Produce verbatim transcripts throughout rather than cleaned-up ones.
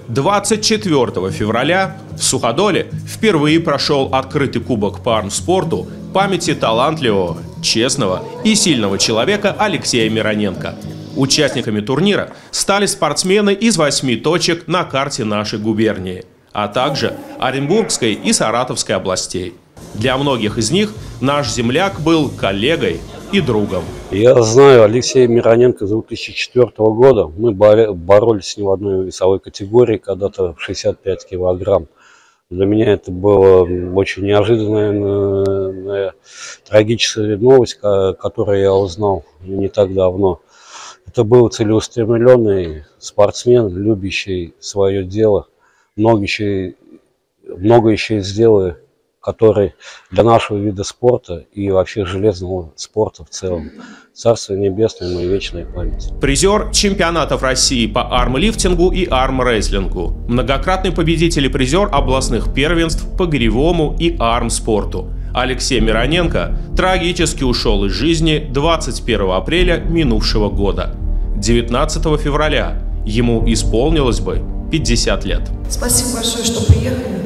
двадцать четвёртого февраля в Суходоле впервые прошел открытый кубок по армспорту памяти талантливого, честного и сильного человека Алексея Мироненко. Участниками турнира стали спортсмены из восьми точек на карте нашей губернии, а также Оренбургской и Саратовской областей. Для многих из них наш земляк был коллегой и другом. Я знаю Алексея Мироненко с две тысячи четвёртого года. Мы боролись с ним в одной весовой категории, когда-то в шестьдесят пять килограмм. Для меня это была очень неожиданная, трагическая новость, которую я узнал не так давно. Это был целеустремленный спортсмен, любящий свое дело, много еще, много еще сделал, который для нашего вида спорта и вообще железного спорта в целом. Царство небесное, ему и вечная память. Призер чемпионатов России по армлифтингу и армрестлингу. Многократный победитель и призер областных первенств по гиревому и армспорту. Алексей Мироненко трагически ушел из жизни двадцать первого апреля минувшего года. девятнадцатого февраля ему исполнилось бы пятьдесят лет. Спасибо большое, что приехали.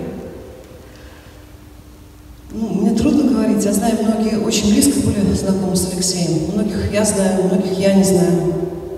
Ну, мне трудно говорить, я знаю, многие очень близко были знакомы с Алексеем. Многих я знаю, многих я не знаю.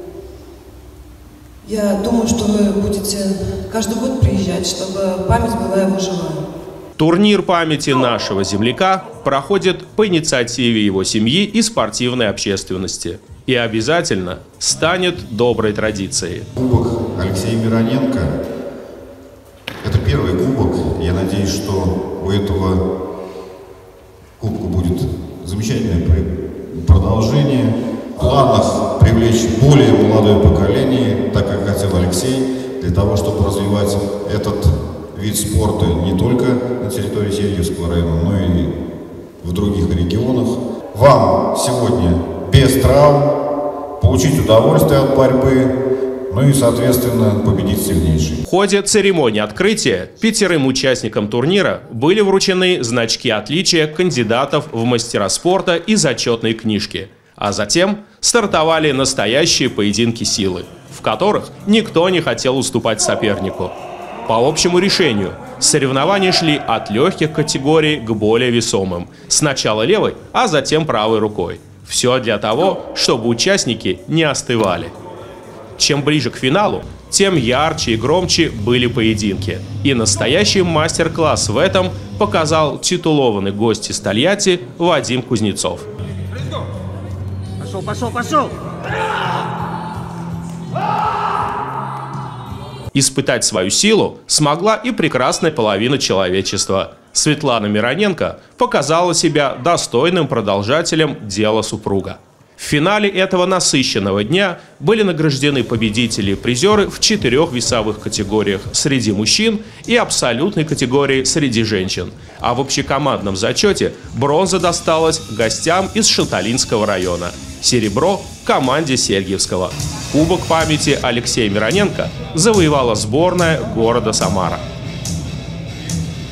Я думаю, что вы будете каждый год приезжать, чтобы память была его живая. Турнир памяти нашего земляка проходит по инициативе его семьи и спортивной общественности. И обязательно станет доброй традицией. Кубок Алексея Мироненко – это первый кубок. Я надеюсь, что у этого кубка будет замечательное продолжение. В планах привлечь более молодое поколение, так как хотел Алексей, для того, чтобы развивать этот вид спорта не только на территории Сергиевского района, но и в других регионах. Вам сегодня без травм получить удовольствие от борьбы, ну и, соответственно, победить сильнейший. В ходе церемонии открытия пятерым участникам турнира были вручены значки отличия кандидатов в мастера спорта и зачетные книжки. А затем стартовали настоящие поединки силы, в которых никто не хотел уступать сопернику. По общему решению соревнования шли от легких категорий к более весомым. Сначала левой, а затем правой рукой. Все для того, чтобы участники не остывали. Чем ближе к финалу, тем ярче и громче были поединки. И настоящий мастер-класс в этом показал титулованный гость из Тольятти Вадим Кузнецов. Пошел, пошел, пошел! Испытать свою силу смогла и прекрасная половина человечества. Светлана Мироненко показала себя достойным продолжателем дела супруга. В финале этого насыщенного дня были награждены победители и призеры в четырех весовых категориях среди мужчин и абсолютной категории среди женщин. А в общекомандном зачете бронза досталась гостям из Шанталинского района, серебро – команде Сергиевского. Кубок памяти Алексея Мироненко завоевала сборная города Самара.